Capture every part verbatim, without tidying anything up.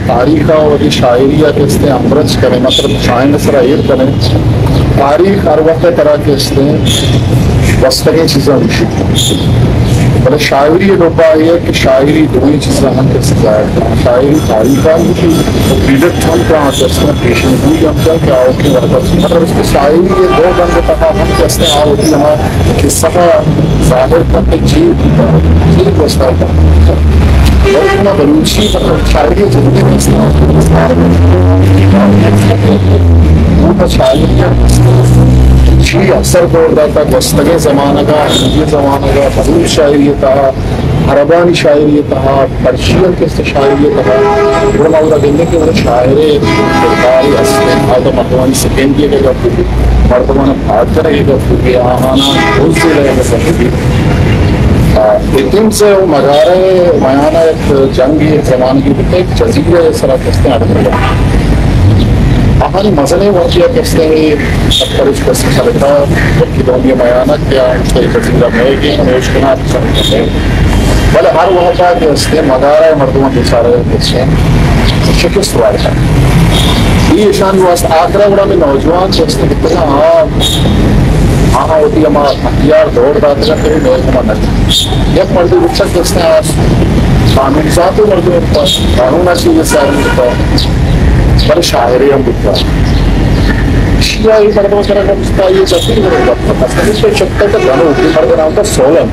تاریخ اور شاعریہ کہتے ہیں امرج کریں مطلب شاعر سرائر کریں تاریخ ہر وقت طرح کہتے ہیں وسطیں چیزیں ہوشی مطلب شاعری ڈوبا ہے کہ شاعری دو ہی چیزیں ہم کہتے ہیں شاعری تاریخ ہوتی پریڈکٹ ہم کہاں کہتے ہیں پیشن ہوئی ہم کیا کیا ہوتی مطلب اس کی شاعری یہ دو بند تھا ہم کہتے ہیں آ ہوتی ہمارا قصہ ظاہر کرتے جیب جیب وسطہ اور بلوچی مطلب شاعری زندگی میں شاعری اثر دور رہتا گستگے زمانہ کا ہندی زمانہ کا بلوچ شاعری تھا عربانی شاعری تھا پرشین کے شاعری تھا وہ نہ دینے کے وہ شاعر کرداری اصل آدم مردمانی سیکنڈی کے جب مردمان بھاگ کرے جب کہ آنا بہت سے رہے گا لیکن سے وہ مزارے میانہ ایک جنگی ایک زمان کی بکے ایک جزیرہ اس طرح کہتے ہیں اٹھتے ہیں آہانی مزنے واقعہ کہتے ہیں ستر اس کسی چلتا جبکہ دونی میانہ کیا اس کے جزیرہ میں گئے ہمیں اس کے نام چلتے ہیں بلے ہر وقت کہتے ہیں مزارہ مردمان بیچارے کہتے ہیں شکست والے ہیں یہ شان واسط آخرہ بڑا میں نوجوان کہتے ہیں کتنا آپ ہاں ہوتی ہے ہمارا ہتھیار دوڑ داتے ہیں پھر میل ہمارا نہیں ایک مردی رکشت کہتے ہیں آج قانون ذاتی مردی میں پاس قانون ایسی یہ ساری ہوتا ہے بڑے شاعری ہم دکھتا ہے شیعہ ہی مردوں سے رکھا مجھتا یہ چکتی ہے مثلا اس پہ چکتا ہے گھنو کی مرد نام تھا سولن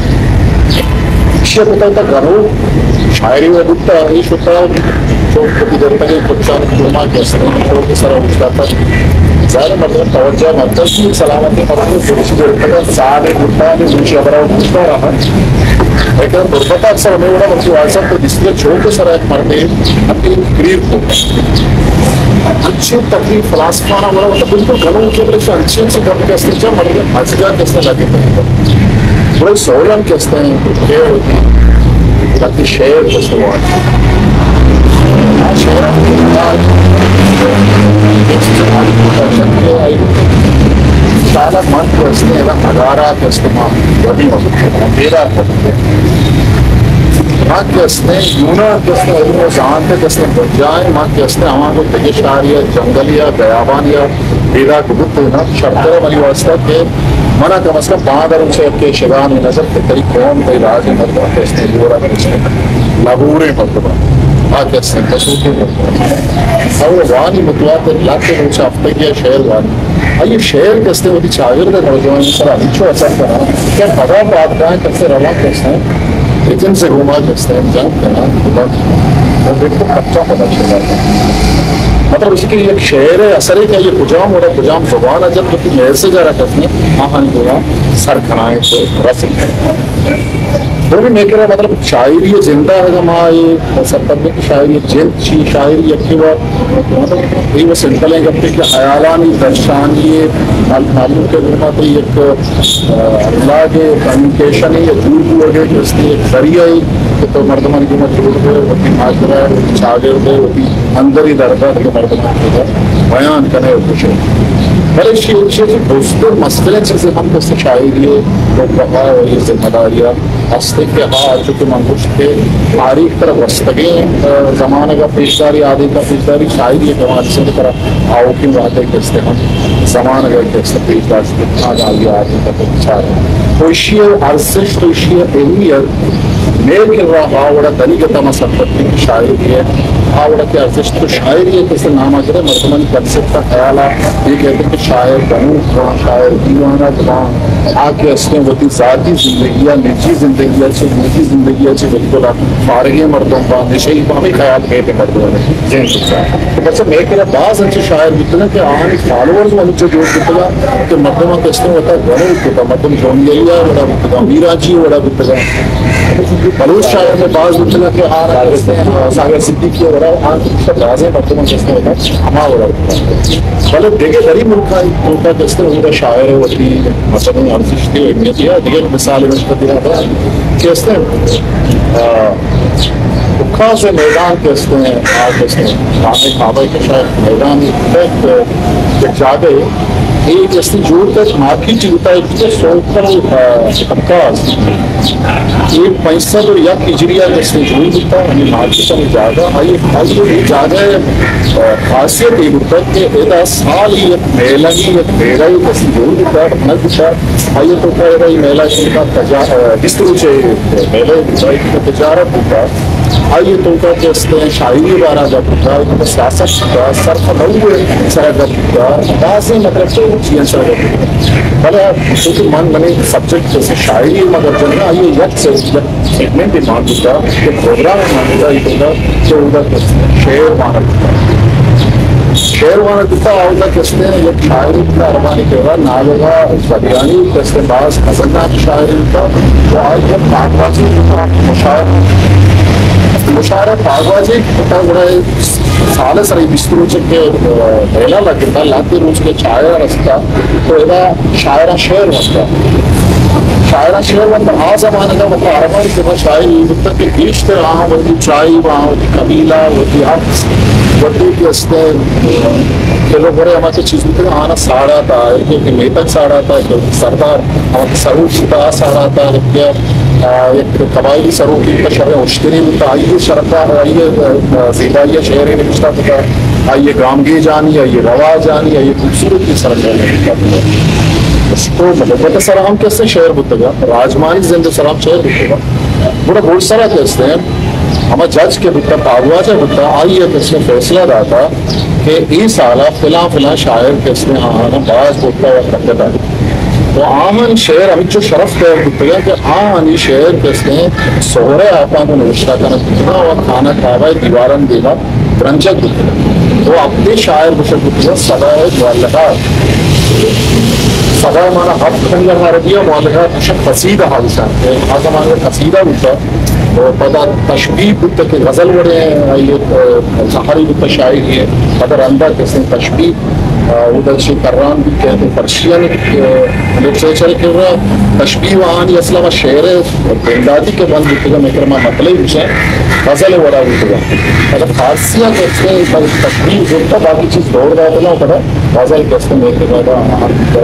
شیعہ پتا ہوتا گھنو شاعری میں دکھتا ہے یہ شکتا ہے چوک کو ادھر تک ایک بچہ کلمہ کہتے ہیں چوک کی سرہ اٹھتا تھا ظاہر مطلب توجہ مطلب کی سلامتی مطلب پولیس جو اٹھتا سارے اٹھتا ہے نیچے ابرا اٹھتا رہا لیکن دربتا اکثر ہمیں بڑا مطلب آئیسا تو جس کے چھوڑ کے سر ایک مردے اپنی قریب کو اچھی تقریب فلاسفانہ بڑا مطلب بالکل گھنوں کے بڑے سے اچھے سے گھر کہتے ہیں جب مردے حجگاہ کہتے لگے تھے بڑے سولن کہتے ہیں خیر ہوتی تاکہ شعر کہتے ہیں شعر شاعر من کو اس نے ہزارہ کا استعمال بڑی میرا کرتے ماں کے اس نے یونا کے اس نے علم و ذہان کے اس نے بجائے ماں کے اس نے ہمارا کو تگشاریہ جنگلیہ بیابانیہ بیدہ کو بت نا شرطر والی واسطہ کہ منع کا مسئلہ باندر ان سے اب کے شگان نظر کے تری قوم کے راج مردہ کے اس نے لورا کے اس نے لاہور مردبہ ماں کے اس نے بسوٹی مردبہ اور وانی مطلعات لاکھ کے روچہ ہفتے کیا شہر وانی آئیے شہر کے اس نے وہ بھی چاگر دے نوجوان سر اچھو اثر کرا کیا بغا بات گائیں کسے رواں کے اس نے لیکن سے گھوما کے اس نے جنگ کرنا وہ دیکھو کچھا پتا چلا مطلب اس کی ایک شعر ہے اثر ہے کہ یہ کجام ہو رہا کجام زبان ہے جب کہ لہر سے جا رہا کرتے ہیں آہانی گویا سر کھنائیں تو رسل ہے وہ بھی میں کہہ رہا مطلب شاعری زندہ ہے جمعہ یہ سرطبے کی شاعری جلد چی شاعری اکی بار مطلب یہ وہ سنٹلیں گا کہ خیالانی درشانی معلوم کے دنیا تو ایک اللہ کے کمیونکیشن ہے یہ دور دور گئے کہ اس کی ایک ذریعہ ہی کہ تو مردمان کی مجبور ہوئے وہ بھی معاشرہ ہے وہ بھی چاگر ہوئے وہ بھی اندر ہی درد کے مردمان کے بیان کرنے اور کچھ بڑے شیئر شیئر دوستوں مسئلے چیزیں ہم کو شاعری ہے وہ بقا اور یہ ذمہ داریاں ہستے کے ہاں چونکہ منگوش کے تاریخ طرف رستگیں زمانے کا پیشداری آدھی کا پیشداری شاعری ہے جماعت سے طرح آؤ کی باتیں کہتے ہم زمانے کا کہتے پیشدار سے کتنا جاگی آدھی کا پچھار ہے تو اشیاء ارزش تو اشیاء اہمیت نیک رہا آوڑا طریقہ تمسک کرتی کی شاعری ہے آوڑا کی ارزش تو شاعری ہے کسی نامہ کرے مردمان کنسپٹ کا خیال ہے یہ کہتے ہیں کہ شاعر بنو خواہ شاعر دیوانہ خواہ آکے اس نے وہی ذاتی زندگیاں نجی زندگیاں چھے نجی زندگیاں چھے بالکل فارغی مردوں کا نشہی باہمی خیال کہتے مردوں نے جن سکتا ہے تو بس میں کہنا بعض اچھے شاعر بکتے ہیں کہ آہانی فالورز میں مجھے جو بکتے ہیں کہ مردوں کا اس نے ہوتا ہے گھروں بکتے ہیں مردم جونیلیہ وڑا بکتے ہیں میراجی وڑا بکتے ہیں بلوچ شاعر میں بعض بکتے ہیں کہ آہاں ساگر صدیقی وڑا آن کچھ رازیں مردوں کا اس نے ہوتا ہے ہما وڑا بکتے ہیں بلے دیکھے دری ملکہ ملکہ کس نے ہوتا شاعر ہوتی مثلا ارزش تھی اہمیت یا دیگر مثال میں اس دیا تھا کہ اس نے اکھا سے میدان کے اس نے آج اس نے خانہ کعبہ کے شاید میدان ایک جاگے ایک استی جوڑ کر ماکی چلتا ہے کہ سوکر ابکاز ایک پیسہ جو یک اجریہ جستی جوڑ دیتا ہے ہمیں ماکی چلی جاگا آئیے آئیے جاگا خاصیت یہ ہوتا ہے کہ ایدہ سال ہی ایک میلہ ہی ایک میلہ ہی جستی جوڑ دیتا ہے نہ دیتا آئیے تو کہہ رہا ہے میلہ شنکا کس طرح سے میلہ ہی تجارت ہوتا ہے آئیے تو کا جستے ہیں شاعری بارہ جب ہوتا ہے سیاست ہوتا صرف نوے سرگت ہوتا بعضی مطلب تو چیئن سرگت ہوتا بلے کیونکہ من بنے سبجیکٹ جیسے شاعری مگر جنگا آئیے یک سے سیگمنٹ بھی مان ہوتا کہ پروگرام مان ہوتا یہ ہوتا جو ہوتا شعر مان ہوتا شعر مان ہوتا ہوتا کستے ہیں یک شاعری کا ارمانی کے بعد نالوگا شدیانی کستے بعض خزنات شاعری ہوتا وہ آج جب باقواسی ہوتا مشاعر مشاعرہ پاگوازی ہوتا ہے سالے سر بسترو چکے بیلا لگتا لاتی روز کے چائرہ رستا تو ایدہ شاعرہ شعر ہوتا شاعرہ شعر ہوتا آ زمانے کا وقت عربان کے بعد شاعری ہوتا کہ گیشتے آہاں وقتی چائی وہاں وقتی قبیلہ وقتی حفظ وقتی کستے کہ لوگ بڑے ہمارے چیز ہوتے ہیں آنا ساڑا تھا ایک میتک ساڑا تھا ایک سردار ہمارے سروک ہوتا ساڑا تھا ایک قبائلی سروکی کا شرح اشتری ہوتا آئیے شرطہ آئیے زیبائیہ شہری نکشتہ ہوتا آئیے گامگی جانی آئیے روا جانی آئیے خوبصورتی سرگرمی ہوتا اس کو ملکت سلام کیسے شہر ہوتا گا راجمانی زندہ سلام شہر ہوتا گا بڑا بہت سارا کہتے ہیں ہمیں جج کے بکتا پاگوا جائے بکتا آئیے کس نے فیصلہ رہا کہ ای سالہ فلاں فلاں شاعر کس نے آنا باز بکتا ہوا کرتے آئی تو آمن شعر ہمیں جو شرف کہہ بکتے ہیں کہ آمنی شعر کس نے سہرے آپاں کو نوشتہ کرنا کتنا اور کھانا کھاوائے دیوارن دینا برنجک بکتے ہیں تو اپنے شاعر بشک بکتے ہیں صدا ہے معلقات صدا مانا حق کھنگر حربیہ معلقات بشک قصیدہ حادثہ ہے آزم آنے قصیدہ بکتا اور پدا تشبیح بکتا کہ غزل وڑے ہیں یہ زہری بکتا شاعری ہے پدا رندہ کس نے تشبیح ادھر سے کران بھی کہتے ہیں پرشین لوگ سے چل کر رہا تشبیح وہانی اسلام شعر بندادی کے بند بکتے گا مکرمہ مطلب بچے غزل وڑا بکتے گا اگر فارسیاں کہتے ہیں تشبیح ہوتا باقی چیز دوڑ رہا تھا نا پڑا غزل کہتے ہیں میرے گا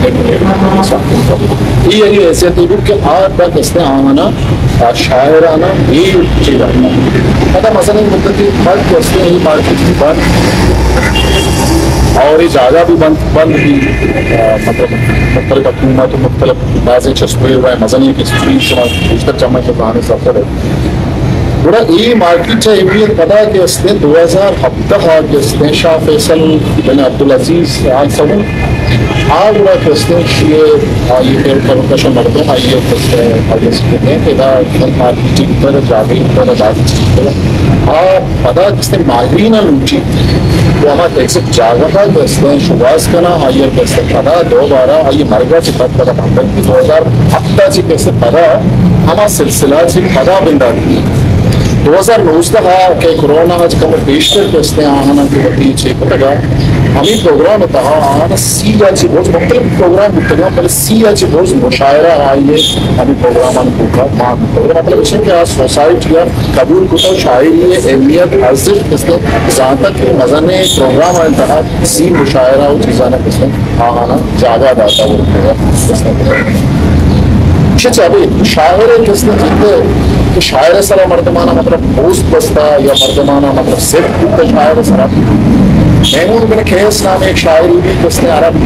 یہ یہی حیثیت ہے کہ آج تک کہتے ہیں آمانا شاعرانہ یہ چیز آنا اگر مثلا مدتی فرق کہتے ہیں یہ مارکیٹ کی بند اور یہ جاگہ بھی بند بند بھی مطلب مختلف حکومت و مختلف بازیں چسپے ہوئے ہیں مزنی کی سفری شما پوچھتر چمک کے کہانے سفر ہے بڑا ای مارکیٹ چاہے بھی پتا کہ اس نے دو ہزار ہفتہ کہ اس نے شاہ فیصل بن عبدالعزیز آل سبو آج بڑا کہ اس نے یہ آئیے پھر پرکشن مردوں آئیے کس نے آئیے سکتے ہیں کہ دا مارکیٹ کی پر جاگئی پر بازی چیز آپ پتا کس نے ماہرین لوچی وہ ہمارا ایکسپ جاگا تھا کہ اس نے شباز کنا آئیے کس نے پتا دو بارہ آئیے مرگا چی پت پتا بھنگت کی دو ہزار ہفتہ چی کس نے پتا ہما سلسلہ چی پتا بندہ دی دو ہزار نوزدہ کہ کرونا آج کم بیشتر کے اس نے آنا کی وقتی چیک ہوتا ہمیں پروگرام ہوتا آنا سی آچی بہت مختلف پروگرام ہوتا گا پہلے سی آچی بہت مشاعرہ آئیے ہمیں پروگرام آنے ہوگا مان ہوتا مطلب اس کہ آج سوسائٹی قبول کتا شاعری اہمیت حضرت کس نے زیادہ کی مزن پروگرام آنے تھا سی مشاعرہ ہو چیزانا کس نے آنا جاگہ داتا ہوتا ہے چاہیے شاعر کس نے جیتے کہ شاعر سرا مردمانہ مطلب پوست بستا یا مردمانہ مطلب صرف کتا شاعر سرا میمون بن کھیس نام ایک شاعری بھی کس نے عرب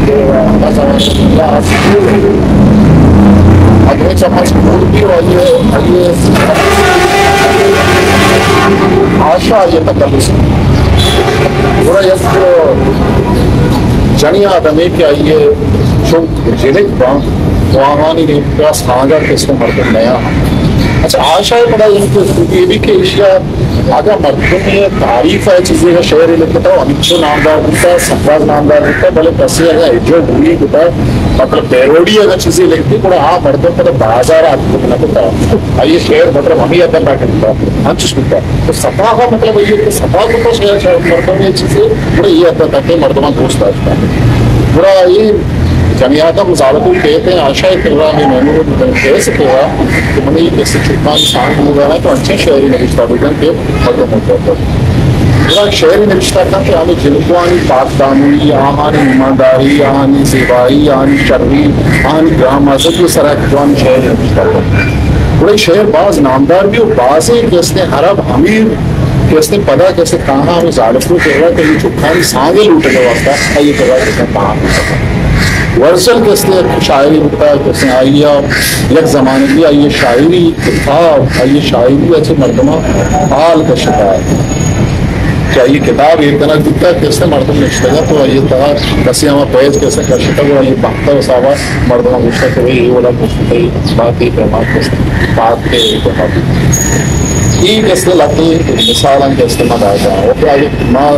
اگرے چمچ پور بھی آئیے آئیے آشا آئیے تکلس برا یک جنی آدمی کہ آئیے چونک جنک بان وہانی نے پاس آگا کس نے مردم نیا اچھا آشا ہے پڑا یہ بھی کہ اشیاء آگا مردم میں تعریف ہے چیزیں کا شعر لکھتا ہو امیچو نامدار ہوتا ہے سفراز نامدار ہوتا ہے بلے کسی اگر ایجو بھولی ہوتا ہے مطلب پیروڈی اگر چیزیں لکھتی پڑا ہاں مردم پر بازار آدمی کو لکھتا ہے آئیے شعر مطلب ہمیں ادھر بیٹھ ہوتا ہے ہم چیز ہوتا ہے تو صفا کا مطلب یہ کہ صفا کو تو شعر مردم یہ چیزیں پورا یہ ادھر بیٹھے مردمان دوست آتا ہے پورا یہ جمعیاتہ مزالتوں کہتے ہیں آشا اقرار میں محمود کہہ سکے گا کہ منہ یہ کسی چھٹان شان ہوگا ہے تو اچھے شہری نوشتہ بودن کے مردم ہوتا ہے بڑا شعر نوشتہ تھا کہ ہمیں جلوانی پاک دامنی آہانی ایمانداری آہانی زیبائی آہانی شرعی آہانی گرام مذہب یہ سارا جوان شعر نوشتہ تھا بڑے شعر بعض نامدار بھی اور بعض ہیں کہ اس نے عرب امیر کہ اس نے پتا کیسے کہاں ہمیں ظالفوں کہہ کہ یہ چھپانی سانگے لوٹے کا واسطہ یہ کہا کہ کہاں ورسل کے اس نے شاعری بکتا ہے کہ آئیے یک زمانے کی آئیے شاعری کتاب آئیے شاعری اچھے مردمہ حال کا شکار کیا یہ کتاب ایک دن دکھتا ہے کہ اس نے مردم نشتے گا تو یہ تھا کسی ہمیں پیج کیسے کر شکا گا یہ بختا و صحابہ مردمہ گوشتا کہ وہی یہ والا مفتی بات ہی پیمات کیسے بات کے اتحاد یہ کس نے لگتی مثالاں کے استعمال آ جائیں وہ کہ آئیے ماں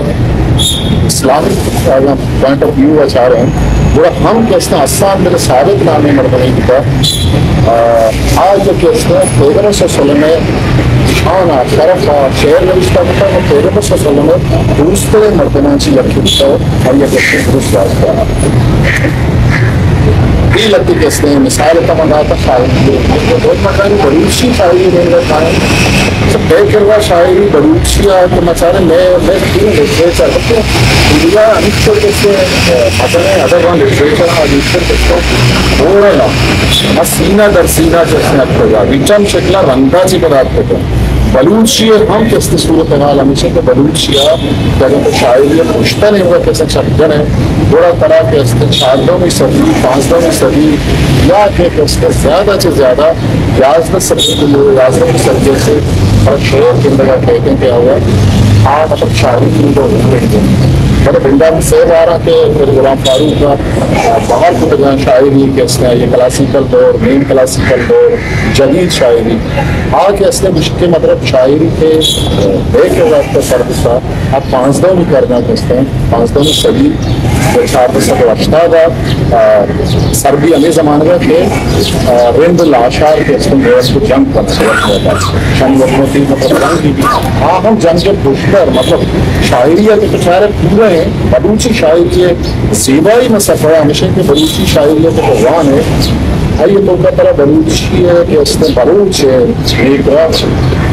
اسلامک پوائنٹ آف ویو چاہ رہے ہیں بڑا ہم کہتے ہیں آسان میرے ثابت نامی مردمی کی تھا آج جو کہتے ہیں پیغمبر صلی اللہ علیہ وسلم میں شانا شرف شعر نوشتہ ہوتا ہے پیغمبر صلی اللہ علیہ وسلم میں دوسرے مردمان چی لکھی ہوتا ہے اور یہ کہتے ہیں درست واسطہ ہے یہ لگتی کہتے ہیں مثال تمہارا شاعری بہت مکانی بروچی شاعری نہیں رہتا ہے سب بے کروا شاعری بروچی ہے تو مچارے میں میں تین لٹریچر ہوتے ہیں انڈیا انیشتر کہتے ہیں حسن ہے ادر وان لٹریچر ہے انیشتر کہتے ہیں ہو رہا ہے سینہ در سینہ جیسے آپ کو جا وچم شکلہ رنگا چی پر آپ کو بلوچیہ ہم کس صورت حال ہمیشہ کہ بلوچیہ جگہ شاعری پشتہ نہیں ہوا کیسے شکجن ہے بڑا طرح کے اس کے چاردوں صدی پانچدوں صدی یا کہ اس کے زیادہ سے زیادہ یازدہ صدی یازدہ صدی سے اور شعر کی لگا کہتے ہیں کیا ہوا ہاں مطلب شاعری کی تو مطلب بندہ میں سیب آ رہا کہ پھر غلام فاروق کا باہر کو جگہ شاعری کہ اس نے یہ کلاسیکل دور مین کلاسیکل دور جدید شاعری آ کے اس نے مشکل مطلب شاعری کے ایک وقت کا سر حصہ اب پانچ دو میں کرنا کہتے ہیں پانچ دو میں صدی چار دس کا رشتہ تھا سربی ہمیں زمانے کا کہ رند لاشار کے اس میں اس کو جنگ کرنا شنگ وقتوں کی مطلب جنگ کی ہاں ہم جنگ کے دشتر مطلب شاعری ہے کہ بچارے پورے ہیں بلوچی شاعری کے زیبائی میں سفر ہمیشہ کہ بلوچی شاعری ہے تو بھگوان ہے آئیے تو کا طرح بلوچی ہے کہ اس نے بلوچ ہے ایک راج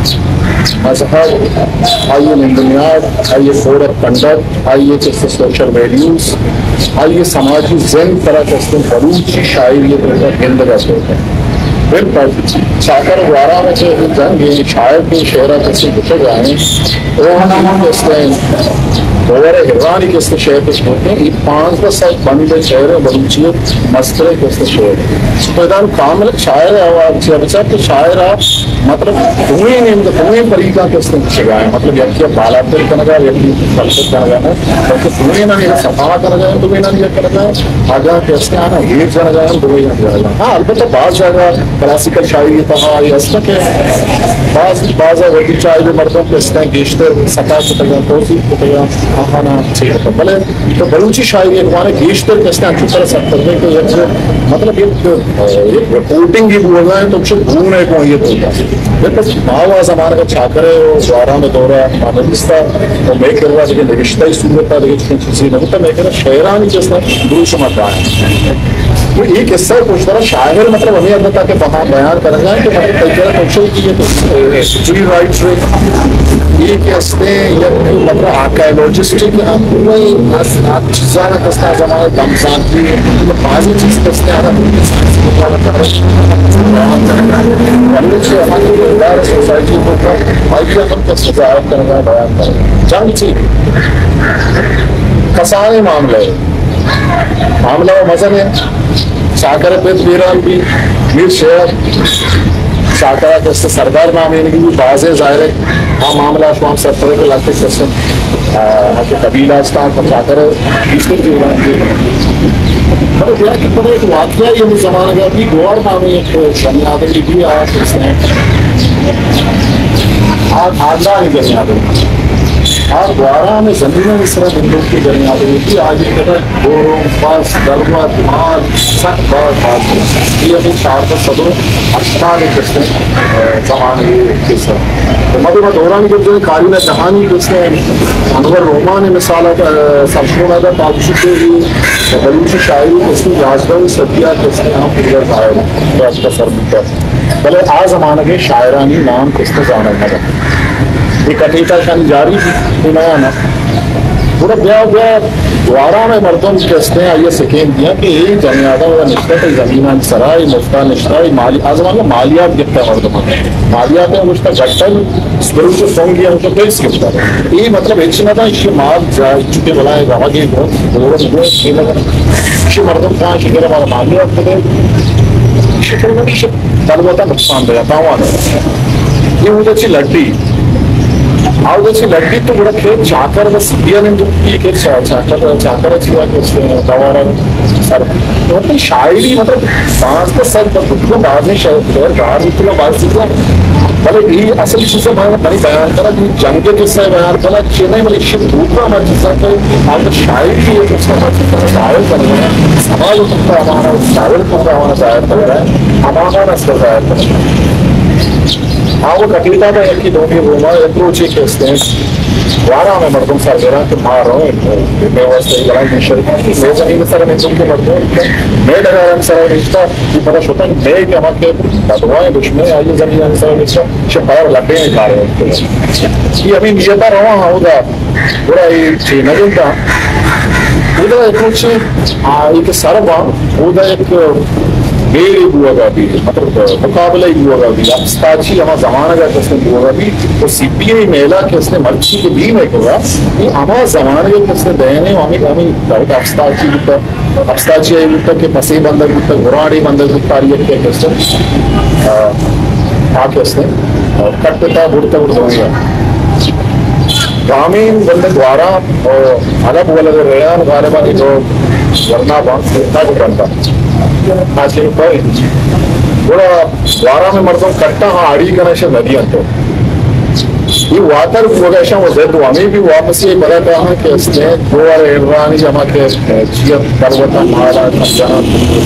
مذہب آئیے بنیاد آئیے کوڈ آف کنڈکٹ آئیے جس سے سوشل ویلیوز آئیے سماجی ذہن طرح کے اس نے بلوچی شاعری ہے ہند کا سوچ ہے بالکل شاکر وارہ میں سے جنگ ہے شاعر کے شعرہ کسی بچے گئے وہ ہم اس نے دوبارہ حیرانی کے اس کے شعر کے ہوتے ہیں یہ پانچ دس سال بندے شعر ہے بلوچیت مسئلے کے اس کے شعر ہے پیدان کامل شاعر ہے آواز بچہ کہ شاعر آپ مطلب دھوئیں نہیں دھوئیں طریقہ کے اس نے پوچھے گئے ہیں مطلب یکی بالا دل کرنا گا یکی فلسط کرنا گا بلکہ دھوئیں نہ نہیں صفحہ کرنا گا دھوئیں نہ نہیں کرنا گا آگاہ کے اس نے آنا ہیٹ جانا گا دھوئیں نہ جانا گا ہاں البتہ بعض جگہ کلاسیکل شاعری تھا یہ اس کے بعض بعض وقتی چاہے جو مردوں کے اس نے گیشتر سطح کو تگا توصیف کو تگا آخانا ٹھیک ہے بلے تو بلوچی شاعری ایک مانے گیشتر کے اس نے اچھی طرح سب کرنے کے ایک مطلب ایک رپورٹنگ ہی بول رہے ہیں تو کچھ گھوم ایک وہیت ہوتا ہے بس ماہوہ زمانے کا چھاکرے وہ دوارہ میں دورہ مانوستہ وہ میں کر رہا لیکن نوشتہ ہی صورت تھا لیکن چیزیں نہیں ہوتا میں کہہ رہا شعرانی جس نے دور سمجھ رہا ہے وہ ایک قصہ پوچھتا رہا شاعر مطلب ہمیں ادھر تھا کہ وہاں بیان کرنا جائیں کہ مطلب کئی کہہ رہا پوچھے کی یہ تو ہسٹری رائٹس یہ کہ اس نے یہ مطلب آرکائیولوجسٹک پورے چیزاں کسنا زمانے دمزان کی بعضی چیز کسنے آنا سے ہماری ادار سوسائٹی کو آئیے ہم کس ظاہر کرنا بیان کرنا جنگ تھی کسانے معاملے معاملہ و مزن ہے شاکر پیت بیران بھی میر شہر شاکرہ کے سردار نام یعنی کہ بعض ظاہر ہے ہاں معاملہ شوام سرپرے کے لاتے سسن ہاں کے قبیلہ استان پر شاکر بیسکر کی بیران کی مطلب یہ کہ پڑھے ایک واقعہ یہ زمانہ گیا بھی گوار نامی ایک شمی آدمی بھی آج اس نے آج آدھا ہی کرنے آدمی آج دوارہ میں زمینہ مصرہ بندوق کی کرنے آدمی بھی آج یہ کہتا ہے گوروں پاس دروت مال سخت بات بات یہ ابھی چار پر صدر اٹھار ایک اس نے زمانے کے ساتھ مطلب دورانی جب جو کاری میں جہانی جس نے انور رومان مثالہ سرشونہ کا تعلق کے لیے بلوچی شاعری اس کی یازدہ صدیہ کس نے یہاں پھر ظاہر ہے اس کا سر بکتا ہے بلے آ زمانہ کے شاعرانی نام کس نے جانا ہے کٹیتا شان جاری نیا نا پورا بیا بیا دوارا میں مردم کہتے ہیں آئیے سکین دیا کہ یہ جنی آدم و نشتہ تی زمینان سرائی مفتہ نشتہ مالی آزمان میں مالیات گفتا ہے مردم مالیات ہیں مجھتا گھٹل سپرو سے سونگ گیا ہوں تو پیس گفتا ہے یہ مطلب ایک سنہ تھا اسی مال جائے چکے بلائے رہا گئی بہت دورت ہوئے اسی لگا اسی مردم کہاں شکر ہمارا مالیات کو دے اسی پر اسی تلوتا نقصان دیا تاوان ہے یہ مجھے اچھی لڑتی آؤ جیسے لڑکی تو بڑا کھیت چاکر بس دیا نے جو کی کھیت چاکر چاکر اچھی ہوا کہ اس نے دوارا سر مطلب شاعری مطلب بانس کا سر پر بکلوں بعد میں شاعر گار بکلوں بعد سکلا بلے یہ اصل چیزیں بنی بیان کرا کہ جنگ کے قصہ بیان کرا چینائی بلے شب دھوپا ہمارا چیزہ کہ آپ شاعری کی ایک اس کا مطلب شاعر کر رہا ہے سماج ہوتا ہمارا شاعر کو ہمارا ظاہر کر رہا ہے ہمارا نسل ظاہر کر رہا ہے ہاں وہ کٹیتا تھا ایک ہی دونی روما اپروچی کہتے ہیں وارا میں مردم سر گرا کہ مار رہا ہوں میں واسطے گرائی میں شرک میں زمین سر میں تم کے مردم میں ڈگا رہا سر نشتا یہ پتا شوتا ہے میں کہ ہمارے کے بدوائیں دشمن آئیے زمین سر نشتا شپایر لپے ہیں کھا رہے ہیں یہ ابھی نیتا رہا ہاں ہوگا پورا یہ چی نگل تھا وہ اپروچی ایک سر با وہ ایک میری ہوا گا بھی مطلب مقابلہ ہی ہوا گا بھی افستاچی ہمارا زمانہ کا کس نے ہوا گا بھی وہ سی پی آئی میلا کس نے مرچی کے بھی میں ہوگا یہ ہمارا زمانہ کا کس نے دہنے ہمیں ہمیں بہت افستاچی ہوتا افستاچی آئی ہوتا کہ پسی بندر ہوتا گراڑی بندر ہوتا تاریخ کے کس نے آ کس نے کٹتا بڑھتا بڑھتا ہوگا گرامین بندر دوارا اور الگ وہ لگے ریان غالبانی جو ورنہ بانس دیتا جو بنتا آج کے پائے بڑا دوارا میں مردم کٹتا ہاں آڑی کنشا ندی انتو یہ واتر وگیشا وہ زید ہمیں بھی واپس یہ بڑا کہا کہ اس نے دو اور ایرانی جمع کے چیت پروتا مارا جانا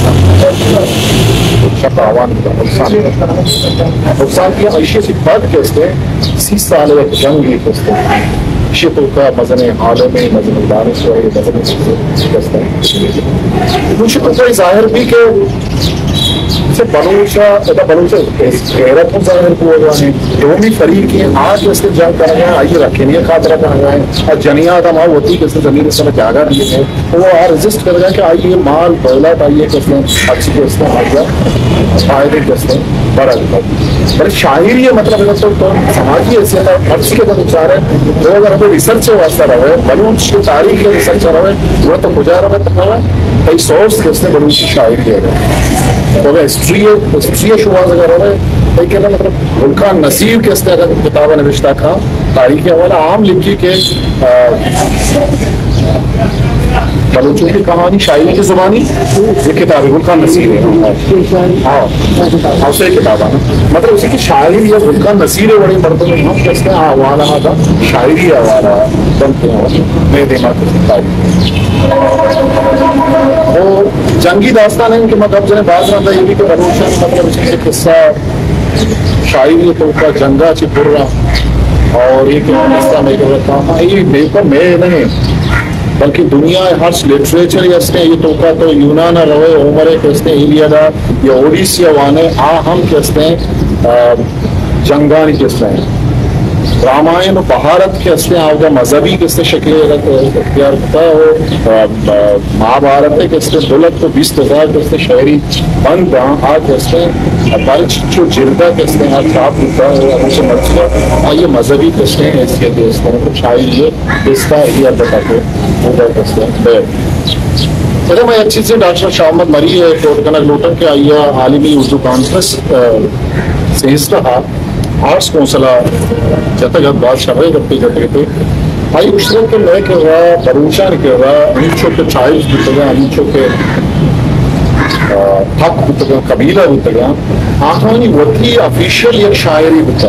شکا آوان نقصان نقصان کیا عیشی سی بات کہ اس نے سی سال ایک جنگی کہ اس نے شیطو کا مزن عالمی مزن دانش ہوئی مزن شکست ہے مجھے تو کوئی ظاہر بھی کہ اسے بلوچا ایتا بلوچا غیرت ہم ظاہر کو ہوگا ہے دومی فریق ہیں آج اس کے جنگ کر رہے ہیں آئیے رکھینی خاطرہ کر رہے ہیں اور جنیات ہم ہوتی کہ اس نے زمین اس میں جاگا دیے ہیں وہ آ رزسٹ کر رہے ہیں کہ آئیے مال دولت آئیے کہ اس نے اچھی کے اس نے آگیا فائدے کے اس نے بڑا دیتا بڑے شاعری ہے مطلب اگر تو سماجی حیثیت ہے خرچ کے بعد اچھا رہے وہ اگر ہمیں ریسرچ سے واسطہ رہے بلوچ کی تاریخ کے ریسرچ رہے وہ تو کجا رہے تک رہے کئی سورس کے اس نے بلوچی شاعری ہے تو اگر ہسٹری ہسٹری شواز اگر رہے کئی کہنا مطلب ملکہ نصیب کے اس نے اگر کتابہ نوشتہ کھا تاریخ حوالہ عام لکھی کہ بلوچوں کی کہانی شاعری کی زبانی یہ کتاب ہے گلخان نصیر ہے ہاں اسے کتاب ہے مطلب اسی کی شاعری یا گلخان نصیر ہے بڑی مرتبہ میں ہم کہتے ہیں حوالہ تھا شاعری حوالہ بنتے ہیں میں دیما کرتا وہ جنگی داستان ہے ان کے مطلب جنہیں باز رہتا یہ بھی کہ بلوچن مطلب اس کی قصہ شاعری تو کا جنگا چپر رہا اور یہ کہ قصہ میں کر رہتا ہوں یہ میرے میں نہیں بلکہ دنیا ہر لٹریچر یا اس نے یہ توقع تو یونان روے عمر کہتے ہیں ایلیادا یا اوڈیسیا وانے آ ہم کہتے ہیں جنگانی کہتے ہیں رامائن و بھارت کہتے ہیں آگا مذہبی کہتے شکل اختیار ہوتا ہے مہا بھارت ہے کہتے ہیں دولت کو بیس ہزار کہتے ہیں شہری بند رہا آ کہتے ہیں بلچ جو جردہ کہتے ہیں آج صاحب ہوتا ہے ہمیشہ مرچلہ آ یہ مذہبی کہتے ہیں اس کے کہتے ہیں کچھ آئی یہ اس کا ہی بتا کے ہوتا کہتے ہیں بیر چلے میں ایک چیز سے ڈاکٹر شاہ احمد مری ہے کوٹ کنک لوٹن کے آئیہ عالمی اردو کانفرنس سے حصہ رہا آرٹس کونسلہ جب تک بات شرعی کرتے کرتے تھے آئی اشترک کے میں کر رہا بروچا نہیں کر رہا نیچوں کے چائلز ہوتے گا نیچوں کے حق ہوتے گا قبیلہ ہوتے گا آخرانی وقتی افیشل ایک شاعری ہوتا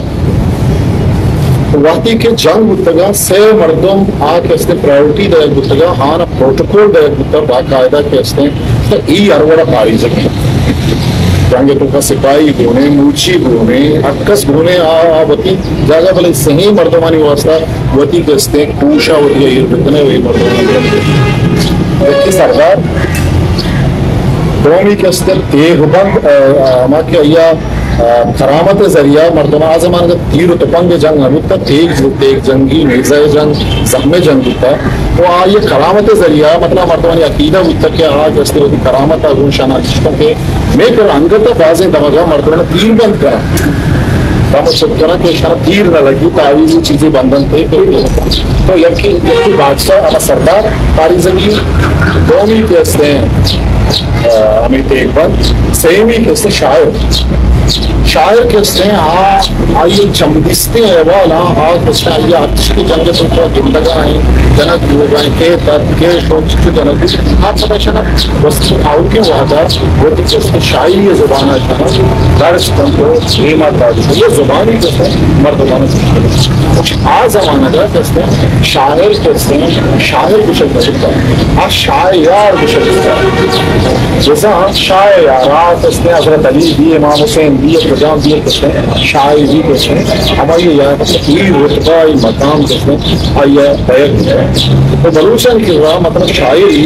وقتی کے جنگ ہوتے گا سے مردم آ کے اس نے پرائیورٹی دائق ہوتے گا آنا پروٹوکول دائق ہوتا باقاعدہ کے اس نے ای اروڑا پاری سکی جنگے تو کا سپاہی گھونے موچی گھونے اکس گھونے آوتی جاگہ بلے صحیح مردمانی واسطہ وطی کستے کوشا ہوتی ہے یہ بکنے ہوئی مردمانی وقتی سردار دومی کستے تیغ بند آما کے آیا کرامت ذریعہ مردمہ آزمان کا تیر و تپنگ جنگ نبوتا تیگ تیگ جنگی نیزہ جنگ زخم جنگ ہوتا تو آ یہ کرامت ذریعہ مطلب مردمانی عقیدہ ہوتا کہ آج اس طرح کرامت آگون شانا چشتا کہ میں کر انگتا بازیں دمگا مردمانا تیر بند کرا دم چھپ کرا کہ شانا تیر نہ لگی تعویزی چیزیں بندن تھے تو یکی یکی بادشاہ اما سردار تاری زنگی دومی کہستے ہیں امیت ایک بند سیمی کہستے شاعر شاعر کہستے ہیں ہاں آئیے چمدستے ہیں والا آج کہستے ہیں آئیے آتش کی جنگ سنتا گندگاں ہیں جنک ہوگائیں کے درد کے شوچ کے جنک آپ پتہ شنا وسط آؤ کے وعدہ وہ کہستے شاعری یہ زبان ہے درس کنٹو ایمات آج یہ زبان ہی کہستے ہیں مردمانہ سے کچھ آ زمانہ کا کہستے ہیں شاعر کہستے ہیں شاعر بشک بشکتا ہے آج شاعر بشک بشکتا ہے جیسا شاعر کہستے ہیں حضرت علی بھی امام حسین بھی اقتجام بھی کہتے ہیں شاعر بھی کہتے ہیں ہماری یہ رتبہ مقام کہتے ہیں آئیے بیک ہے تو بلوچن کی رہا مطلب شاعری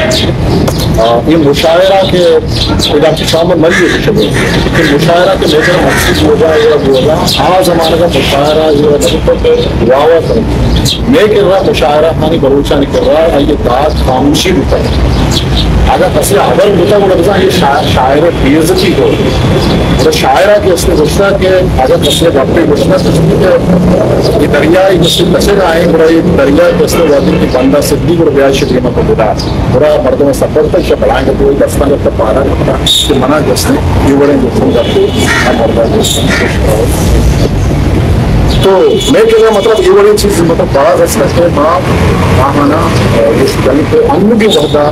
یہ مشاعرہ کے ادارت شام میں مریض شبہ کہ مشاعرہ کے لے کر مقصد ہو جائے یا ہو جائے آج زمانہ کا مشاعرہ یہ مطلب کہ واوا کریں میں کر رہا مشاعرہ خانی بلوچن کر رہا ہے یہ داد خاموشی ہوتا ہے اگر کسی عبر ہوتا وہ لفظہ یہ شاعر بیزتی کو تو شاعرہ کے اس نے گشتہ کہ اگر کسی وقتی گشتہ کہ یہ دریائی کسی کسے کا آئیں برا یہ دریائی کسی وقتی کی بندہ صدی کو بیائی شکریمہ کو بدا برا مردوں میں سفر تک کہ بڑھائیں گے کوئی دستان جب تک پارا کرتا کہ منع جسنے یہ بڑے جسن کرتے ہم مردہ جسن تو میں کہہ رہا مطلب یہ بڑی چیز مطلب بڑا رسکہ ہے ماں ماہانا اس جنگ کے ان بھی وحدہ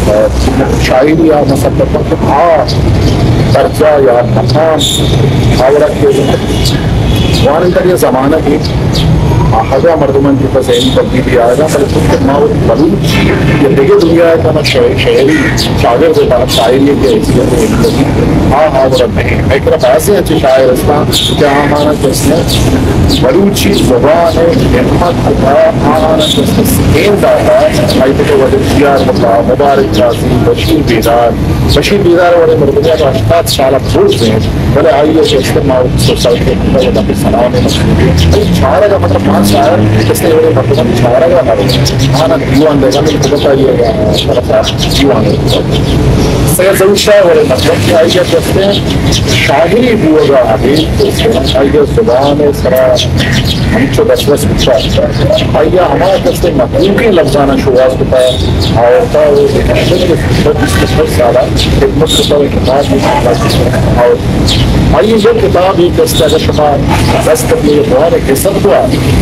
شاعری یا مصدق مطلب ہاں درجہ یا مقام آورہ کے وہاں کا یہ زمانہ کی آہدہ مردمان کی پسین تبدیلی آئے گا بلکہ خود کے ماں بلوچ یہ دیکھے دنیا ہے کہ شہری شاگر دیتا شاعری کے حیثیت ہے ہاں آورہ نہیں میں کہہ رہا ایسے اچھے شاعر اس کا کیا آمانا کس نے بلوچی زبان احمد اللہ آمانا کس نے سکین داتا آئیتے کہ وجہ دیار مطلع مبارک جازی بشیر بیدار بشیر بیدار والے مردمیا کا اشتاد سالہ بھوز دیں بلے آئیے کہ اس کے ماں سوسائٹی کے اندر سلام ہے چھارہ کا مطلب پانچ شاعر اس نے یہ مردمان چھارہ کا مطلب آنا دیوان دے گا میں کو بتائیے گا دیوان دے گا سید ضرور شاہ والے مطلب کہ آئیے کہتے ہیں شاہری ہوگا حبیب آئیے زبان سرا ہم چو دس وس بچا آئیے ہمارا کہتے ہیں مخلوقی لفظانہ شواز ہوتا ہے آورتا ہے وہ دیکھنے کے جس کے بہت سارا خدمت کرتا ہوئے کتاب بھی اور آئیے یہ کتاب ہی کہتے ہیں اگر شما دست کر لیے بہار ایک حصت ہوا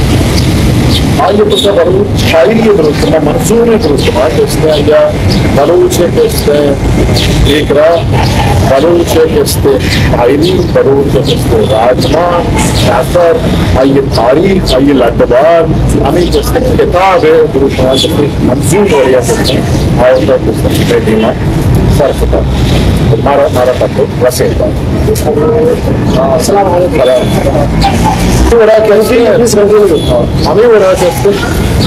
آئیے تو سب بلوچ شاعری ہے بلوچ میں منظور ہے بلوچ میں کہتے ہیں یا بلوچ ہے کہتے ہیں ایک راہ بلوچ ہے کہتے ہیں شاعری بلوچ ہے کہتے ہیں راجمان شاثر آئیے تاریخ آئیے لٹبار ہمیں کہتے ہیں کتاب ہے بلوچ میں کہتے ہیں منظور ہو رہا کہتے ہیں آئیے تو کہتے ہیں بیٹیمہ صرف کا مارا مارا پتو رسے کا السلام علیکم بڑا کہتے ہیں ہمیں بڑا کہتے ہیں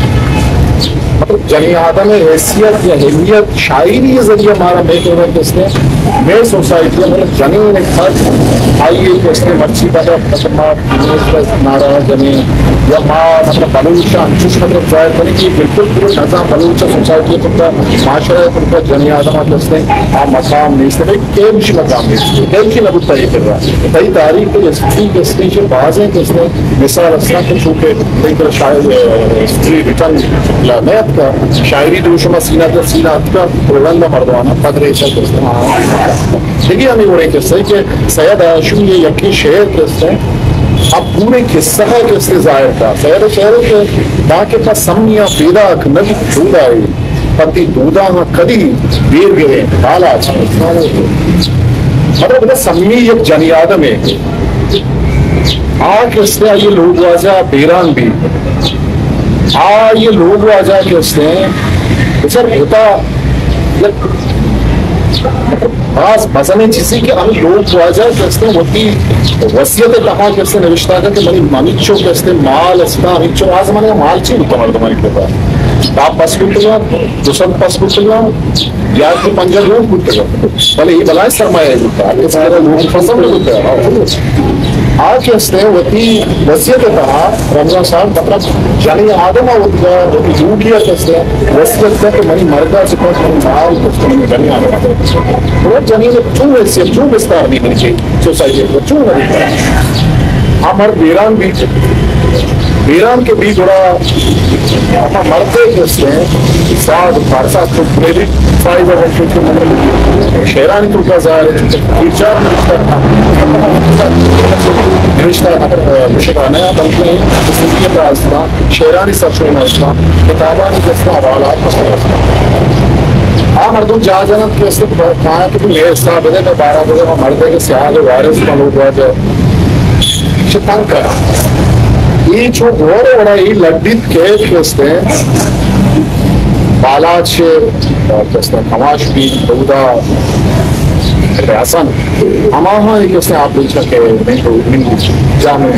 جنی آدم حیثیت یا حمیت شاعری کے ذریعے ہمارا میں کہہ رہا کہ اس نے میں سوسائٹی میں جنی نے خط آئیے کہ اس نے مرچی کا مطلب نارا جنی یا ماں مطلب بلوچہ انچوش مطلب ظاہر کرنے کی بالکل پورے نظام بلوچہ سوسائٹی پر کا معاشرہ ہے پر کا جنی آدم آتا اس نے آ مقام نہیں اس نے کیمشی مقام نہیں کیمشی نبوتا یہ کر رہا ہے تئی تاریخ کے اسٹری کے اسٹیج بعض ہیں کہ اس نے مثال اسنا کے چونکہ ایک طرح شاید اسٹری ریٹرن لانیت کا شاعری دوشمہ سینہ کا سینہ کا پرولندہ مردوانہ قدر ایسا کرتے ہیں دیکھئے ہمیں وہ ایک قصہ ہے کہ سید آشو یہ یکی شہر قصہ ہے اب پورے قصہ ہے کس نے ظاہر کا سید شہر ہے کہ باقی کا سمیہ پیدا نبی دود آئی پتی دودا ہاں کدی دیر گئے حالا مطلب سمیہ یک جنی آدم ہے آج اس نے یہ لوگ واجہ بیران بھی آ یہ لوگ آ جائے کہ اس نے سر ہوتا بعض مثلا چیزی که همین لوگ واجه کسته وقتی وصیت تها کسته نوشته که منی مامیچو کسته مال استا همیچو از من مال چی میکنه مردمانی که باپ پاس کتگا دوسر پاس کتگا یا تو پنجا لوگ کتگا ولی یہ بلای سرمایه بودتا اس کے لوگ فصل بودتا آج کستے وقتی وصیت تها رمضان صاحب مطلب جانی آدم آودگا وقتی جو کیا کستے وصیت تها کہ منی مردہ سکوز منی مال کستے منی جانی آدم آدم وہ جانی نے چون حیثیت چون بستار نہیں منی چاہیے سوسائٹی کو چون نہیں کرا ہمار بیران بھی بیران کے بھی تھوڑا ہمار مردے کستے ہیں ساتھ فارسا تو پریلک فائدہ وقتی کے مطلب شہرانی تو کا ظاہر ہے تیرچار نوشتہ نوشتہ مشکانہ بلکہ زندگی کا آستا شہرانی سرچوئی نوشتہ کتابانی کستا حوالات کستا ہاں مردم جا جانت کے اس کے کہاں کہ میرے حصہ بدے میں بارہ بدے میں مردے کے سیاہ جو وائرس کا لوگ ہوا جو شتن کرا یہ جو گوڑے وڑا یہ لڈیت کے کستے بالات سے کستے کماش بھی دودا ریاسن ہماہاں یہ کستے آپ بیچا کہ میں تو جامع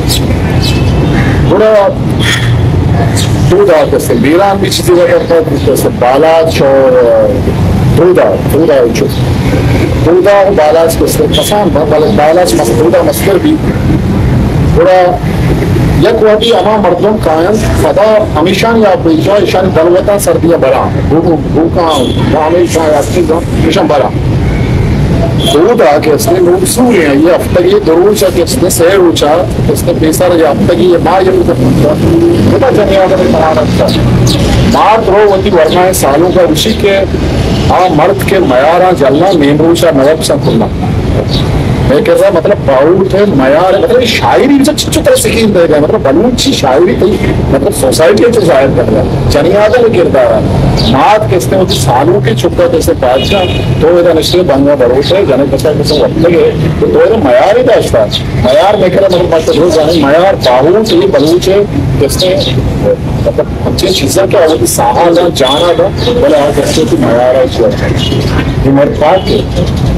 گوڑا دودا کستے بیران بھی چیزی وقت کرتا ہے کستے بالات اور دودا دودا جو دودا و بالات کستے پسان بالات دودا مصدر بھی گوڑا یک وقتی اما مردم کائن خدا ہمیشان یا بیچا ایشان دلوتا سردیاں برا بھوکاں ہمیشان یا چیزاں ایشان برا دودا کستے نوصول ہیں یہ ہفتگی دروچا کستے سیر اوچا کستے پیسا رجا ہفتگی یہ ماں یہ پوچھتا خدا جنی آدم اتحان رکھتا مار رو وقتی ورنہ سالوں کا اسی کے آ مرد کے میارا جلنا میمروچا نوب سا کھلنا میں کہہ رہا مطلب باؤٹ ہے معیار ہے مطلب شاعری سے چھو طرح سکین دے گا مطلب بلوچی شاعری تھی مطلب سوسائٹی جو ظاہر کر رہا ہے جنیادہ میں کردار ہے مات کہتے ہیں سالوں کے چھکا کیسے بادشاہ تو ادھا نشتے بنگا بروس ہے جانے کسا کسا وقت لگے تو تو ادھا معیار ہی داشتا ہے معیار میں کہہ رہا مطلب مطلب روز جانے معیار باؤٹ ہے بلوچ ہے کہتے ہیں مطلب ہمچین چیزیں کیا ہوتی ساہا جانا جانا تھا بلے آج کہتے ہیں کہ معیار ہے یہ مرد پاک ہے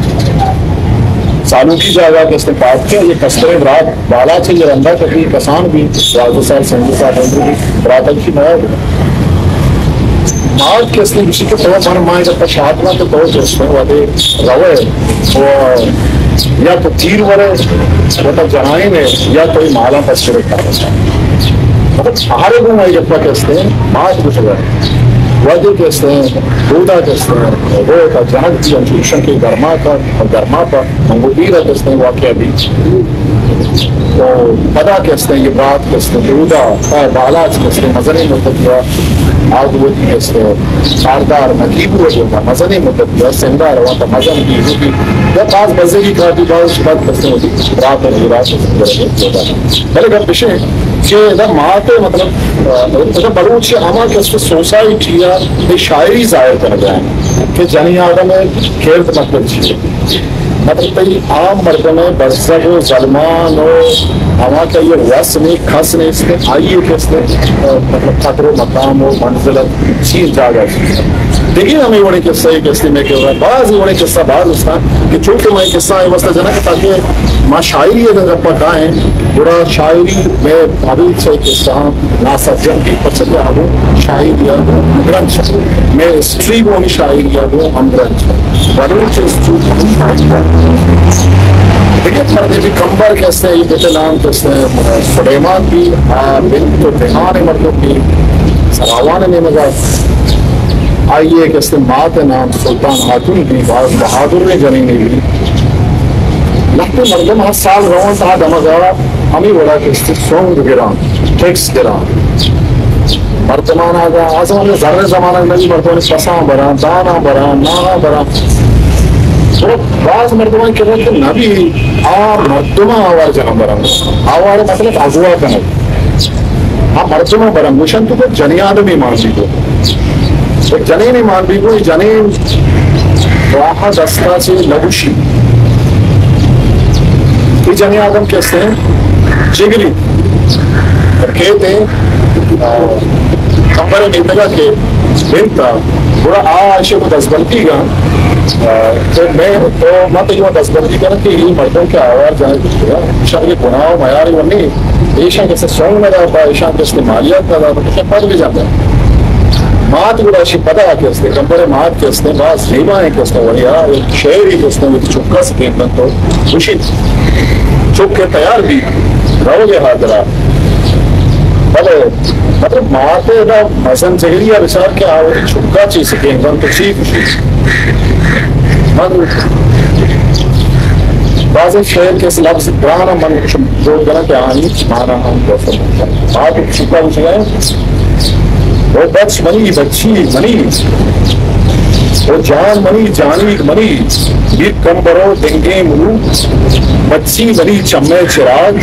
سالوں کی جگہ کے اس نے پاک کیا یہ کسرے برات بالا سے یہ رندہ کبھی کسان بھی رازو سال سنگی سال اندر بھی براتل کی نیا بھی مارد کے اس نے کسی کے طور من مائیں جب تک شاہدنا تو دو جو اس میں وعدے روے وہ یا تو تیر ورے وہ تک جنائیں میں یا کوئی مالا پس چلے کھا مطلب سہارے گوں آئی جب تک اس نے مارد کچھ گئے وعدے کہتے ہیں دودا کہتے ہیں وہ کا جنک کی انچوشن کی گرما کا اور گرما پر منگوبیرہ کہتے ہیں واقعہ بھی تو پدا کہتے ہیں یہ بات کہتے ہیں دودا بالاج کہتے ہیں مزنی مدد کیا آگوتی کہتے ہیں ساردار نقیب ہوا جو تھا مزنی مدد کیا سندار ہوا تھا مزن کی ہوتی یا خاص مزے کی کھاتی باز بات کہتے ہیں ہوتی رات اور رات بلے گھر پشے کہ ادھر ماتے مطلب ادھر بلوچ ہما کہتے سوسائٹی یا شاعری ظاہر کر گئے کہ جنی آدم کھیرت مطلب چیئے مطلب تئی عام مردم بزد و ظلمان و ہما کا یہ وس نہیں کھس نہیں اس نے آئیے کہ اس نے مطلب خطر و مقام و منزلت چیز جاگا دیکھیں ہمیں وڑے قصہ یہ قصہ میں کہہ رہا ہے بعض ہی وڑے قصہ بعض اس کا کہ چونکہ میں قصہ ہے وسط جنا کہ تاکہ ماں شاعری اگر پکائیں برا شاعری میں حبیب سے قصہ ناسجن کی پسند ہوں شاعری گرنچ میں اسٹری کو ہی شاعری ہوں ہم گرنچ بلوچ اسٹری دیکھیں پردے بھی کمبر کہتے ہیں یہ بیٹے نام کہتے ہیں سلیمان بھی بنت و تیمان مردوں کی سراوان نے مزا آئیے کہ اس نے مات نام سلطان خاتون بھی بہادر نے جنی نہیں بھی لگتے مردم ہر سال روان تھا دمگا ہمیں بڑا کہ اس نے سونگ گران ٹیکس گران مردمان آگا آزمان نے ذرے زمانہ نبی مردمان پسان بران دانا بران نانا بران تو بعض مردمان کہہ رہے کہ نبی آ مردمان آوار جنم بران آوار مطلب اغوا کنگ آ مردمان بران مشن تو کہ جنی آدمی مانسی کو ایک جنین ایمان بھی کو جنین راحہ دستا سے لگوشی یہ جنین آدم کہتے ہیں جگری اور کہتے ہیں کمبر میدگا کے بنتا برا آشے کو دس بلتی گا تو میں تو میں تو یہ دس بندی کرنا کہ یہ مردوں کے آواز جانے کی شاید یہ گناہ معیار وہ نہیں ایشا کیسے سونگ میں رہتا ہے ایشا کے استعمالیات کا رہتا ہے پڑھ بھی جاتا ہے مات بھی راشی پتا کے اس نے کمپرے مات کے اس نے بعض ریبائیں کے اس نے وہی ایک شعری کے اس نے چپکا سکیں بن تو خوشی چپ کے تیار بھی رہو گے حاضرہ بلے مطلب ماتے دا مزن زہری یا بچار کے آوری چپکا چیز سکیں بن تو چی خوشی مطلب بعض شعر کے اس لفظ برانا من جو گنا کہ آنی مانا ہم دوسر مطلب آپ چپکا پوچھ گئے وہ بچ منی بچی منی وہ جان منی جانی منی یہ کمبرو دنگے منو بچی منی چمے چراغ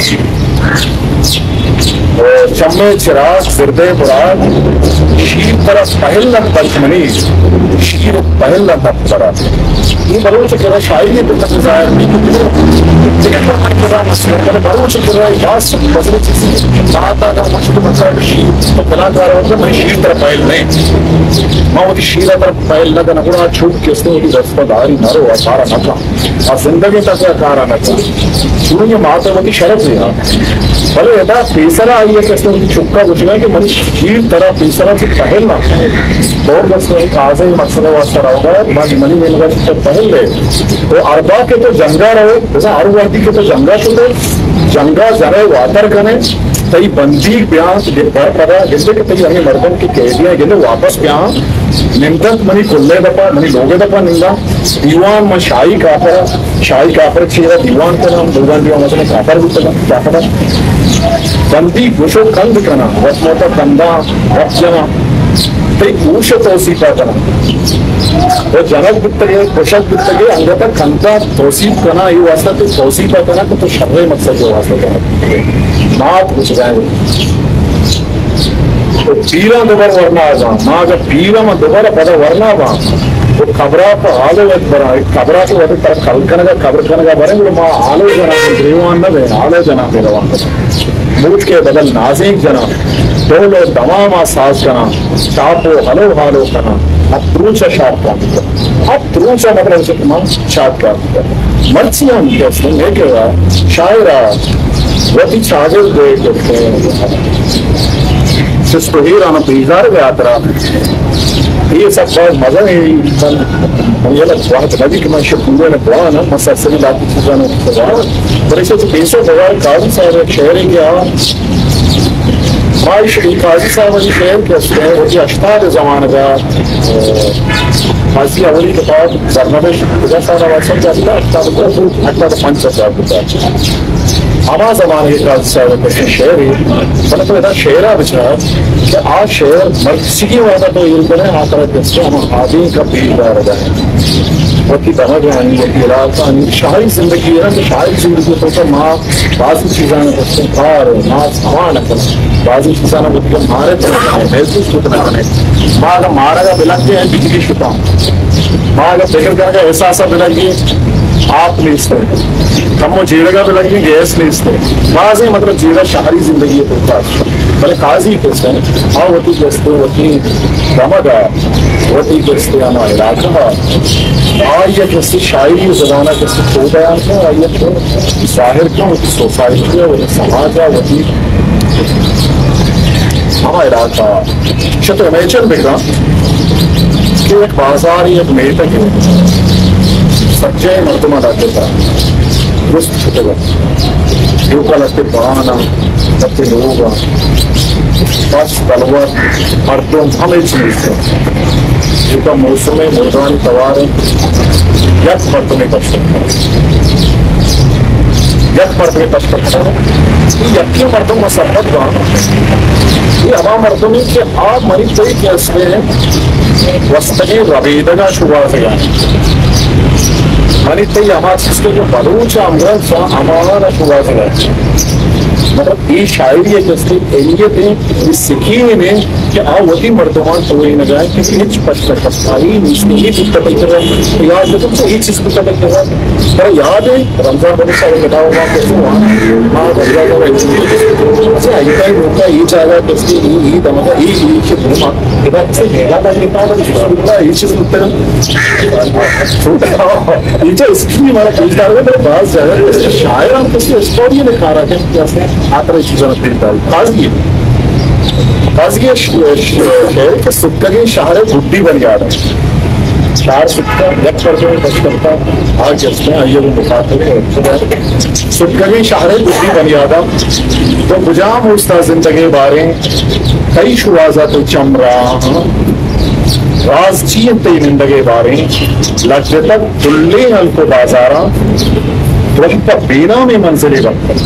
چمے چراغ زردے مراد شیر طرف پہل نہ بچ منی شیر پہل نہ تب کرا یہ بلو سے کہا شاعری بلکہ ظاہر نہیں کہ بلو سے کہا یاس بزرگ چیزی چاہتا تھا مشکل مطلب شیر تو کلاکار ہوتا میں شیر طرف پہل نہیں میں وہ شیر طرف پہل لگا نگڑا چھوٹ کے اس نے وہ رسپہ داری نہ رو سارا نہ تھا اور زندگی تک کارا نہ تھا شروع یہ ماتے وہ شرف دیا بھلے ایسا تیسرا آئی ہے کہ اس نے مجھے چھپکا پوچھنا کہ منی شیر طرح تیسرا سے پہل نہ بہت بس میں ایک آزے مقصد واسطہ رہا ہوگا منی منی میں لگا سے پہل لے تو اربا کے تو جنگا رہے جیسا ہر وقتی کے تو جنگا شدے جنگا جرے واتر کنے تئی بندی بیان بڑھ پڑا جس کے تئی ہمیں مردم کی قیدیاں جنہیں واپس بیان نمدت منی کلے دپا منی لوگے دپا ننگا دیوان من شاہی کافر شاہی کافر چیزا دیوان کنا دیوان دیوان مثلا کافر بھی کنا کافر بندی گوشو کند کنا وقت موتا کندہ وقت جنا تی گوش توسیفہ کنا وہ جنک بتگے گوشک بتگے انگتا کندہ توسیف کنا یہ واسطہ تی توسیفہ کنا کہ تو شرح مقصد جو واسطہ کنا مات کچھ گئے تو پیران دوبار ورنہ آزان ماں اگر پیران میں دوبارہ پدا ورنہ آزان وہ خبرہ پا آلو ایک برا ایک خبرہ کی وقت طرف خلق کنگا خبر کنگا بریں گے ماں آلو جنا گریوان نہ بین آلو جنا پہ روان کنا موٹ کے بدل نازیک جنا دولو دمام آساز کنا چاپو حلو حالو کنا اب تروچا شاپ کنا اب تروچا مطلب سے تمام شاپ کنا مرچی ہم کیسے میں کہ رہا شاعرہ وقتی چاگر دے کرتے ہیں جس کو ہی رانا بیزار گیا ترا یہ سب بہت مزہ نہیں یہ لگ بہت نبی کہ میں شکوے نے بڑھا نا مسلسلی لاتی چیزیں نے بڑھا پر اسے تو پیسے بغیر قاضی صاحب ایک شہر ہی گیا مائی شریف قاضی صاحب علی شہر کے اس میں وہ اشتاد زمانہ کا قاضی اولی کے بعد برنامج خدا صاحب واسم جاتا ہے اشتاد کو اٹھا تو پنچ سزار ہوتا ہما زمانے کے قاضی صاحب کے شہر ہی مطلب تو ایسا شہرہ بچا کہ آج شہر مرکزی وعدہ تو یہ کریں آخرت جس سے ہم آدمی کا پیل دار رہا ہے وقتی دماغ آنی وقتی علاقہ آنی شاہی زندگی ہے نا کہ شاہی زندگی تو تو ماں بعضی چیزاں بچے کار ماں سامان اپنا بعضی چیزاں بچے مارے تو محسوس کتنا کرنے ماں اگر مارا گا بلکتے ہیں بجلی شکا ماں اگر فکر کر کے احساسہ بلکیے آپ نہیں اس طرح کم و جیرے گا بلکیے گیس نہیں اس طرح بعضی مطلب جیرہ شہری زندگی ہے تو بلے قاضی کس ہیں ہاں وطی کستے وطی رمگا وطی کستے ہمارا علاقہ آئیے کسی شاعری زبانہ کسی کھو بیان کا آئیے تو ظاہر کیا وطی سوسائٹی ہے وطی سماج ہے وطی ہمارا علاقہ شتو امیچر بکرا کہ ایک بازار ایک میٹک ہے سچے مردمہ لاتے تھا درست چھتے گا یوکا لگتے بانا لگتے لوگا بس تلوار مردم ہمیں چیز ہے یوکا موسم مردانی توار یک مردمی کچھ سکتا ہے یک مردمی کچھ سکتا ہے یہ یکی مردم مسبت گا یہ ہما مردمی کہ آپ مریض تھی کہ اس میں وسطنی ربیدگا شبہ سے گا منی تی ہما چیز کے جو بلوچ امران سا ہمارا شبہ سے گا مطلب یہ شاعری ہے جس کی اہلیت ہے اس سکینی میں کہ آ وتی مردمان تو وہی نہ جائے کسی ہچ پچ تک آئی نیستی ہی کچھ تبل کر رہا ہے یاد ہے تم سے ہی چیز کچھ تبل کر رہا ہے پر یاد ہے رمضان بڑے سارے بتاؤ گا کیسے وہاں ماں بھیا کا ایسے آئی کا ہی روکا ہی چاہ رہا ہے کسی ہی ہی دمکا ہی ہی سے گھوما کہ بات سے میگا کا کتنا ہوگا ہی چیز کچھ یہ جو اس کی ہمارا کچھ دار ہے میرے پاس زیادہ ہے شاعر ہم کسی اسٹوری دکھا رہا ہے کیسے آتا ہے چیزوں میں پھرتا ہے خاص یہ خاص یہ شہر کے سکہ شہر گڈی بن جا رہا ہے شہر سکہ یک کرتے ہیں بچ کرتا آج جلتے ہیں آئیے وہ دکھاتے ہیں سکہ شہر گڈی بن جاتا تو بجام ہوستا زندگی باریں کئی شوازہ تو چمرا راز چین تی زندگی باریں لگتے تک دلے حل کو بازاراں رہتا بینا میں منزلی وقت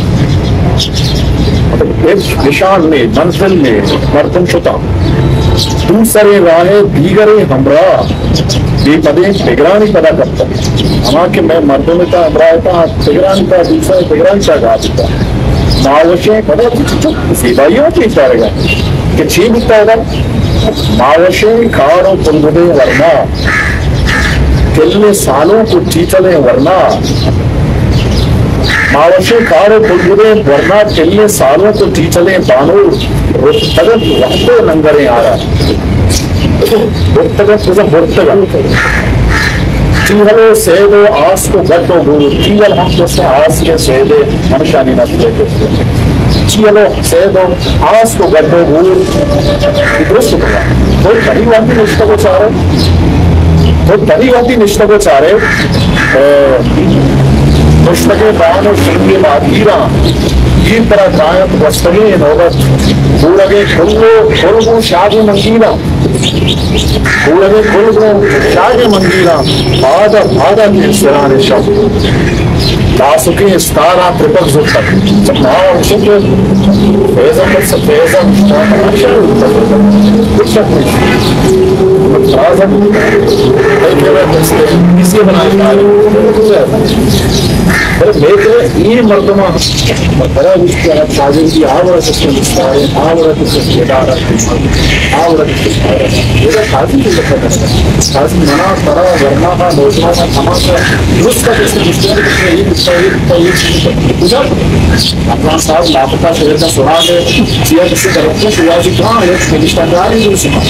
ایک نشان میں منزل میں مردم شتا دوسرے راہ دیگر ہمراہ بے پدیں نگرانی پیدا کرتا ہما کہ میں مردوں میں تا ہمراہ تا نگرانی کا دوسرے نگرانی کا گا دیتا معاوشیں پدا چپ زیبائیوں کی اشارے گا کہ چھی بکتا ہے معاوشیں کھاروں پندے ورنہ کلنے سالوں کو چیچلیں ورنہ معاشے کارو بلبلے ورنہ چلنے سالوں کو چیچلیں بانو رتگت وقت ننگریں آرہا رتگت کسا برتگت چیہلو سیدو آس کو گٹو گور چیہل ہم کسے آس کے سیدے ہمشانی نسلے کسے چیہلو سیدو آس کو گٹو گور درست کرا تو تری واقعی نشتہ کو چاہ رہے تو تری واقعی نشتہ کو چاہ رہے مشتقے بان و شنگی مادیراں یہ طرح دائت وستگی نوبت بورگے کھلو کھلگو شاگی منگیراں بورگے کھلگو شاگی منگیراں بادہ بادہ کے سران شب لاسکیں استارہ ترپک زلتک جب ناؤ شکر فیضم بس فیضم کشک مترازم ایک کسی بنائی داری میرے یہ مردمہ بڑا رشتہ شاجر کی آورہ کسی مستعارے آورہ کسی جدارہ آورہ کسی مستعارے یہ خاصی کی لکھا کرتا ہے خاصی منع پڑا ورنہ کا نوزمہ کا تماشا درست کا کسی مستعارے کسی یہ مستعارے کسی یہ پوچھا اپنا صاحب لاپتہ شہر کا سنا گئے سیاہ کسی طرف کو شوازی کہاں ہے کہ رشتہ داری جو سنا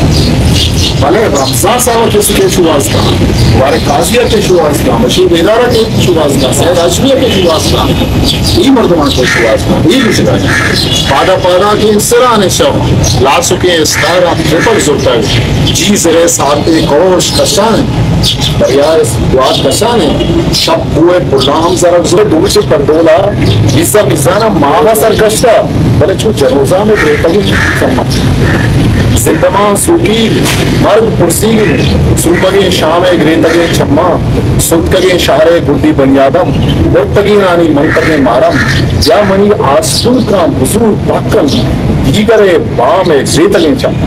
بھلے رمضان صاحب کسی کے شواز کا ہمارے قاضیہ کے شواز کا مشہور ادارہ کے شواز کا سید عشمیہ کے شواز کا یہ مردمان کے شواز کا یہ بھی شکا ہے پادا پادا کی انسران شب لاسکیں استارہ ترپک زرتر جی زرے ساتھ کوش کشان دریائے دوات کشان شب ہوئے پرنام زرگ زرے دور سے پردولا عزہ مزانہ ماہا سرکشتا بلے چھو جروزہ میں بریتگی سمت زندمان سوکی مرد پرسی سوپگی شام گریتگی چمہ سدکگی شہر گڈی بنیادم مرتگی نانی منتگی مارم یا منی آسون کا حضور پاکم دیگر بام گریتگی چمہ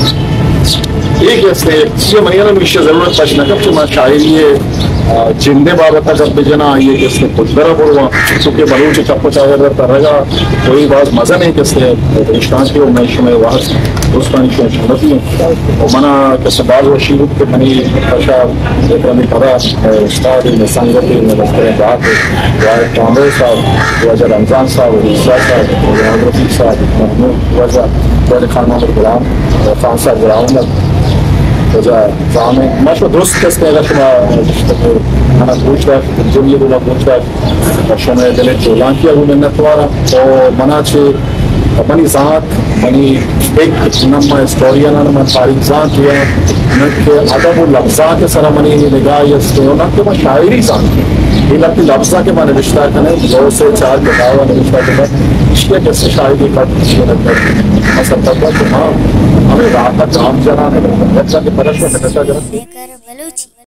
ایک اس نے یہ منیانا میشہ ضرورت پاش نکب چمہ شاعری جندے بابتا جب بجنا یہ کس نے خود برا بڑھوا چونکہ بلوچ چپو چاہر رہتا رہا کوئی باز مزہ نہیں کس نے رشتان کی وہ میشہ میں واحد دوستانی شو شمتی ہیں اور منا کسی باز و شیرود کے منی پشا اکرمی پدا استاد نسنگتی نبستر بات واحد کامرے صاحب وجہ رمضان صاحب عیسیٰ صاحب وجہ رفیق صاحب محمود وجہ وجہ خان محمد غلام خان صاحب غلام وجہ زامن ماشو درست کس کے اگر شما منا پوچھ رہا ہے جنگی دولا پوچھ رہا ہے شما دلے جولان کیا ہوں منت وارا اور منا چھے منی ذات منی ایک نمہ اسٹوریانا نمہ تاریخ ذات کیا کہ ادب و لفظہ کے سرہ منی نگاہ یا سٹونا کہ میں شاعری ذات کی یہ لگتی لفظہ کے میں نوشتہ کرنے دو سے چار کتابہ نوشتہ کرنے اس کے کیسے شاعری کا تشکیل لگتا ہے اصل تک کہ ہاں ہمیں رات تک کام جانا ہے بچہ کے پرش میں نکتا جانا